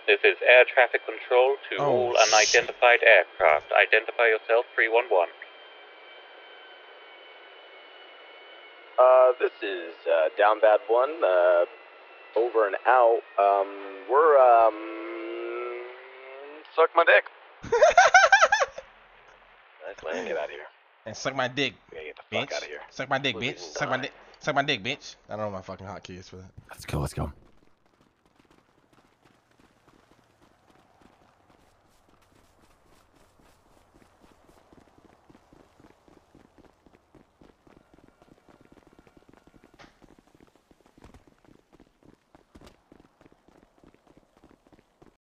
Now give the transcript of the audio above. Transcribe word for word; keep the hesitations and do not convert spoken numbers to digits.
This is air traffic control to Oh, all unidentified aircraft. Identify yourself, three one one. Uh, this is, uh, Down Bad One, uh, over and out. Um, we're, um, suck my dick. Nice man, get out of here. And suck my dick, We gotta get the bitch. fuck out of here. Suck my dick, Losing bitch. Suck my time. dick. Suck my dick, bitch. I don't know my fucking hotkeys for that. Let's go, let's go.